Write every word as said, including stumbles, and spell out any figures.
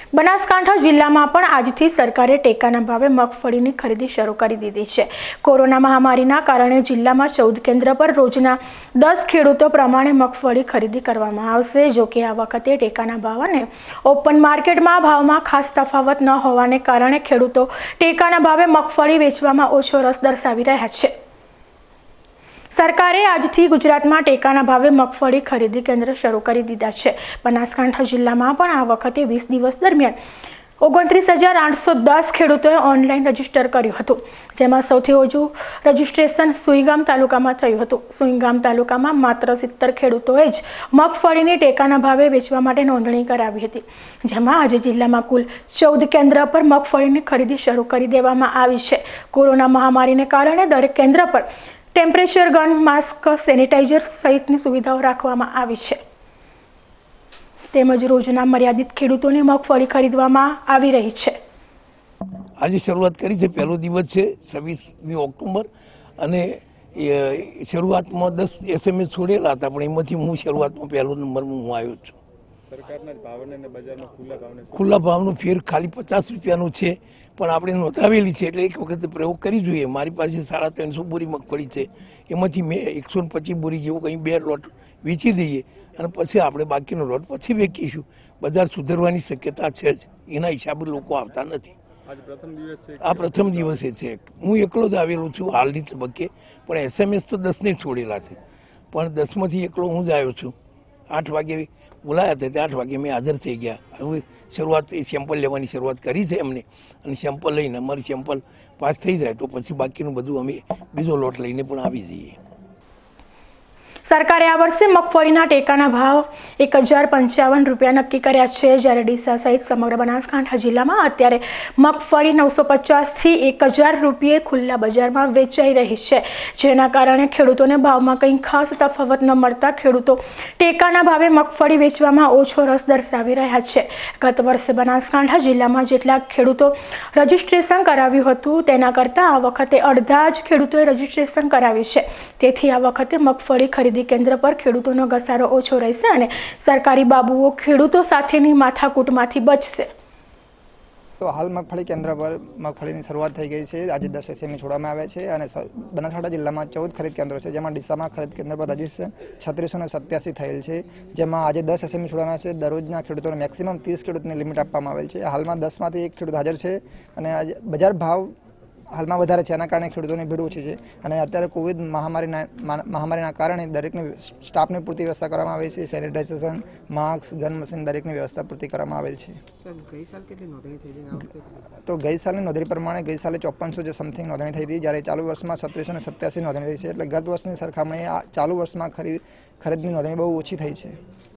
બનાસકાંઠા જિલ્લામાં પણ આજથી સરકારે ટેકાના ભાવે મગફળીની ખરીદી શરૂ કરી દીધી છે। કોરોના મહામારીના કારણે જિલ્લામાં ચૌદ કેન્દ્ર પર રોજના દસ ખેડૂતો પ્રમાણે મગફળી ખરીદી કરવામાં આવશે। જો કે આ વખતે ટેકાના ભાવ અને ઓપન માર્કેટમાં ભાવમાં ખાસ તફાવત ન હોવાને કારણે ખેડૂતો ટેકાના ભાવે મગફળી વેચવામાં ઓછો રસ દર્શાવી રહ્યા છે। સરકારે આજથી ગુજરાતમાં ટેકાના ભાવે મગફળી ખરીદી કેન્દ્ર શરૂ કરી દીધા છે। બનાસકાંઠા જિલ્લામાં પણ આ વખતે વીસ દિવસ દરમિયાન ઓગણત્રીસ હજાર આઠસો દસ ખેડૂતોએ ઓનલાઈન રજીસ્ટર કર્યું હતું, જેમાં સૌથી ઓછું રજીસ્ટ્રેશન સુઈગામ તાલુકામાં થયું હતું। સુઈગામ તાલુકામાં માત્ર સિત્તેર ખેડૂતોએ જ મગફળીની ટેકાના ભાવે વેચવા માટે નોંધણી કરાવી હતી, જેમાં આજે જિલ્લામાં કુલ ચૌદ કેન્દ્ર પર મગફળીની ખરીદી શરૂ કરી દેવામાં આવી છે। કોરોના મહામારીને કારણે દરેક કેન્દ્ર પર ટેમ્પરેચર ગન, માસ્ક, સેનિટાઈઝર સહિતની સુવિધાઓ રાખવામાં આવી છે, તેમજ રોજના મર્યાદિત ખેડૂતોને મગફળી ખરીદવામાં આવી રહી છે। આજે શરૂઆત કરી છે, પહેલો દિવસ છે છવ્વીસમી ઓક્ટોબર અને શરૂઆતમાં દસ એસએમએસ છોડેલા હતા, પણ એમાંથી હું શરૂઆતમાં પહેલો નંબરમાં હું આવ્યો છું। સરકારના ભાવને અને બજારમાં ખુલ્લા ભાવને ખુલ્લા ભાવનો ફેર ખાલી પચાસ રૂપિયાનો છે, પણ આપણે નોંધાવેલી છે એટલે એક વખત પ્રયોગ કરી જોઈએ। મારી પાસે સાડા ત્રણસો બોરી મગફળી છે, એમાંથી મેં એકસો પચીસ બોરી જેવું કંઈ બે લોટ વેચી દઈએ અને પછી આપણે બાકીનો લોટ પછી વેચીશું। બજાર સુધરવાની શક્યતા છે જ, એના હિસાબે લોકો આવતા નથી। આ પ્રથમ દિવસે છે, હું એકલો જ આવેલો છું હાલની તબક્કે, પણ એસએમએસ તો દસને છોડેલા છે, પણ દસમાંથી એકલો હું જ આવ્યો છું। આઠ વાગે બોલાયા હતા, તે આઠ વાગે મેં હાજર થઈ ગયા। હવે શરૂઆત સેમ્પલ લેવાની શરૂઆત કરી છે એમને, અને સેમ્પલ લઈને અમારું સેમ્પલ પાસ થઈ જાય તો પછી બાકીનું બધું અમે બીજો લોટ લઈને પણ આવી જઈએ। સરકારે આ વર્ષે મગફળીના ટેકાના ભાવ એક હજાર પંચાવન રૂપિયા નક્કી કર્યા છે, જ્યારે ડીસા સહિત સમગ્ર બનાસકાંઠા જિલ્લામાં અત્યારે મગફળી નવસો પચાસથી એક હજાર રૂપિયે ખુલ્લા બજારમાં વેચાઈ રહી છે, જેના કારણે ખેડૂતોને ભાવમાં કંઈ ખાસ તફાવત ન મળતા ખેડૂતો ટેકાના ભાવે મગફળી વેચવામાં ઓછો રસ દર્શાવી રહ્યા છે। ગત વર્ષે બનાસકાંઠા જિલ્લામાં જેટલા ખેડૂતો રજીસ્ટ્રેશન કરાવ્યું હતું તેના કરતાં આ વખતે અડધા જ ખેડૂતોએ રજીસ્ટ્રેશન કરાવ્યું છે, તેથી આ વખતે મગફળી ખરીદી કેન્દ્ર પર ખેડૂતોનો ઘસારો ઓછો રહેશે અને સરકારી બાબુઓ ખેડૂતો સાથેની માથાકૂટમાંથી બચશે। તો હાલ મગફળી કેન્દ્ર પર મગફળીની શરૂઆત થઈ ગઈ છે। આજે દસ એસએમઈ છોડવામાં આવ્યા છે અને બનાસકાંઠા જિલ્લામાં ચૌદ ખરીદ કેન્દ્રો છે, જેમાં ડીસામાં ખરીદ કેન્દ્ર પર રજીસ્ટ્રેશન છત્રીસો ને સત્યાસી થયેલ છે, જેમાં આજે દસ એસએમઈ છોડવામાં આવ્યા છે। દરરોજના ખેડૂતોને મેક્સિમમ ત્રીસ ખેડૂતની લિમિટ આપવામાં આવેલ છે। હાલમાં દસમાંથી એક ખેડૂત હાજર છે અને આજે બજાર ભાવ હાલમાં વધારે છે, એના કારણે ખેડૂતોની ભીડ ઓછી છે અને અત્યારે કોવિડ મહામારીના મહામારીના કારણે દરેકની સ્ટાફની પૂરતી વ્યવસ્થા કરવામાં આવી છે। સેનિટાઇઝેશન, માસ્ક, ગન મશીન દરેકની વ્યવસ્થા પૂરતી કરવામાં આવેલ છે। ગઈ સાલ કેટલી નોંધણી થઈ હતી? તો ગઈ સાલની નોંધણી પ્રમાણે ગઈ સાલે ચોપનસો જે સમથિંગ નોંધણી થઈ હતી, જ્યારે ચાલુ વર્ષમાં સત્રીસો ને સત્યાસી નોંધણી થઈ છે, એટલે ગત વર્ષની સરખામણીએ આ ચાલુ વર્ષમાં ખરીદ ખરીદની નોંધણી બહુ ઓછી થઈ છે।